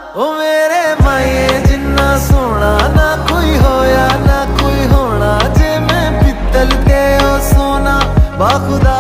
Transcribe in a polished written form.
ओ मेरे माए जिन्ना सोना ना कोई होया ना कोई होना, जे मैं पित्तल ते ओ सोना बाखुदा।